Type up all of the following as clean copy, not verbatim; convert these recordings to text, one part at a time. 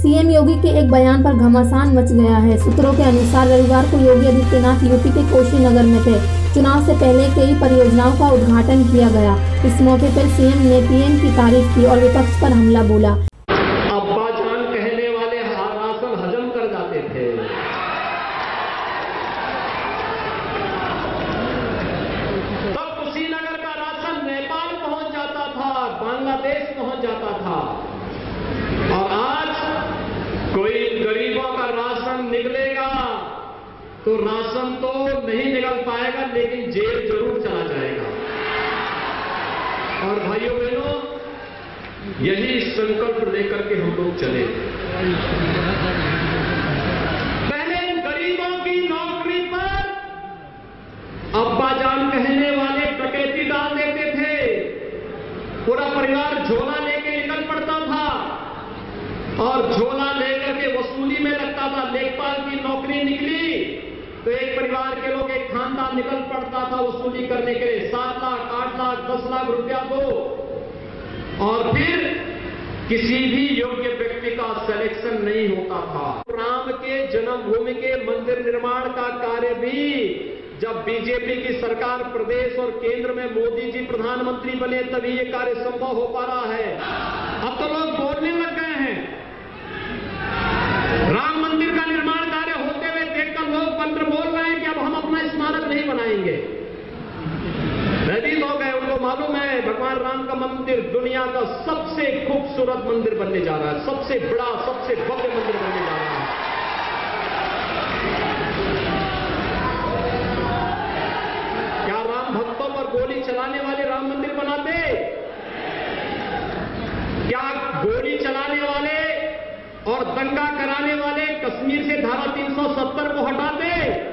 CM योगी के एक बयान पर घमासान मच गया है। सूत्रों के अनुसार रविवार को योगी आदित्यनाथ यूपी के कुशीनगर में थे। चुनाव से पहले कई परियोजनाओं का उद्घाटन किया गया। इस मौके पर सीएम ने पीएम की तारीफ की और विपक्ष पर हमला बोला। अब्बाजान कहने वाले राशन हजम कर जाते थे। तब कुशीनगर का राशन नेपाल पहुंच जाता था, बांग्लादेश पहुंच जाता था। और आज कोई गरीबों का राशन निकलेगा तो राशन तो नहीं निकल पाएगा, लेकिन जेल जरूर चला जाएगा। और भाइयों बहनों, यही संकल्प लेकर के हम लोग चले। पहले गरीबों की नौकरी पर अब्बाजान कहने वाले डकैती डाल देते थे। पूरा परिवार झोला लेके निकल पड़ता था और झोला लेकर के वसूली में लगता था। लेखपाल की नौकरी निकली तो एक परिवार के लोग, एक खानदान निकल पड़ता था वसूली करने के लिए। 7 लाख, 8 लाख, 10 लाख रुपया दो और फिर किसी भी योग्य व्यक्ति का सिलेक्शन नहीं होता था। राम के जन्मभूमि के मंदिर निर्माण का कार्य भी जब बीजेपी की सरकार प्रदेश और केंद्र में मोदी जी प्रधानमंत्री बने तभी ये कार्य संभव हो पा रहा है। अब तो लोग बोलने लग गए हैं। राम मंदिर का निर्माण कार्य होते हुए देखकर लोग मंत्र बोल रहे हैं कि अब हम अपना स्मारक नहीं बनाएंगे। भयभीत हो गए। उनको मालूम है भगवान राम का मंदिर दुनिया का सबसे खूबसूरत मंदिर बनने जा रहा है, सबसे बड़ा, सबसे भव्य मंदिर बनने जा रहा है। क्या राम भक्तों पर गोली चलाने वाले राम मंदिर बनाते? क्या गोली चलाने वाले और दंगा कराने वाले कश्मीर से धारा 370 को हटाते?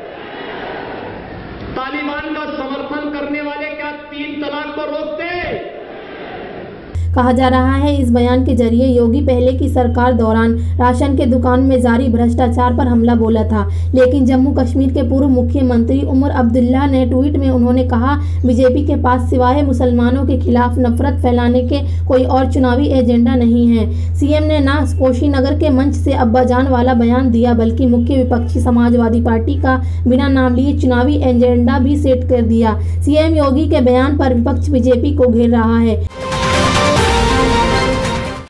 तालिबान का समर्थन करने वाले क्या 3 तलाक को रोकते? कहा जा रहा है इस बयान के जरिए योगी पहले की सरकार दौरान राशन के दुकान में जारी भ्रष्टाचार पर हमला बोला था। लेकिन जम्मू कश्मीर के पूर्व मुख्यमंत्री उमर अब्दुल्ला ने ट्वीट में उन्होंने कहा, बीजेपी के पास सिवाय मुसलमानों के खिलाफ नफरत फैलाने के कोई और चुनावी एजेंडा नहीं है। सीएम ने ना कुशीनगर के मंच से अब्बाजान वाला बयान दिया, बल्कि मुख्य विपक्षी समाजवादी पार्टी का बिना नाम लिए चुनावी एजेंडा भी सेट कर दिया। सीएम योगी के बयान पर विपक्ष बीजेपी को घेर रहा है।